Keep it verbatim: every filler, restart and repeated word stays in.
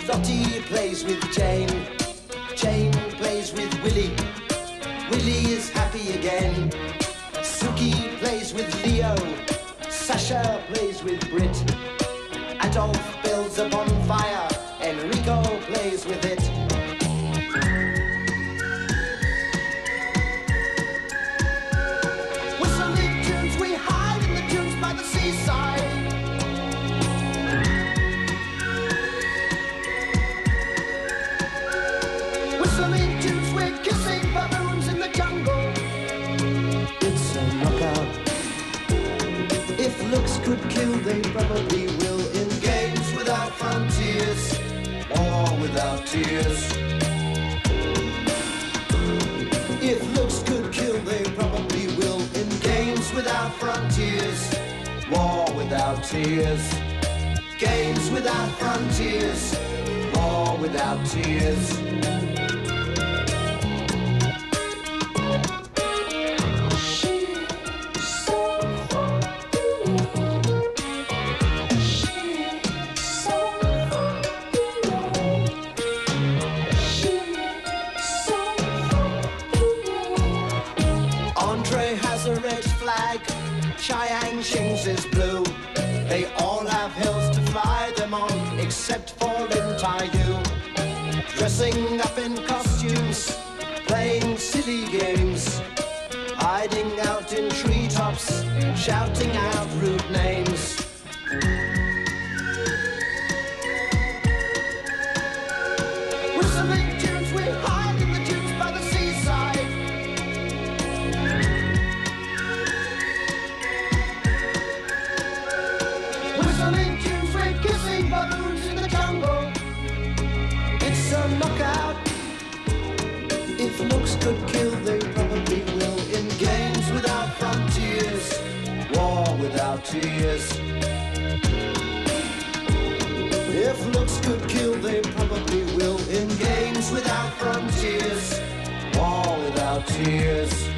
Lottie plays with Jane. Jane plays with Willie. Willie is happy again. Suki plays with Leo. Sasha plays with Brit. Adolf builds a bonfire. Enrico plays with it. Whistling tunes, we hide in the dunes by the seaside. Whistling tunes, we're kissing baboons in the jungle. It's a knockout. If looks could kill, they probably will. In games without frontiers, war without tears. If looks could kill, they probably will. In games without frontiers, war without tears. Games without frontiers, war without tears. Chiang Shing's is blue. They all have hills to fly them on, except for Lin Tai Yu. Dressing up in costumes, playing silly games, hiding out in treetops, shouting out rude names. Whistling tunes, we hide in the dunes by the seaside. Whistling tunes, we're kissing baboons in the jungle. It's a knockout. If looks could kill, they probably will. In games without frontiers, war without tears. If looks could kill, they probably will. In games without frontiers, war without tears.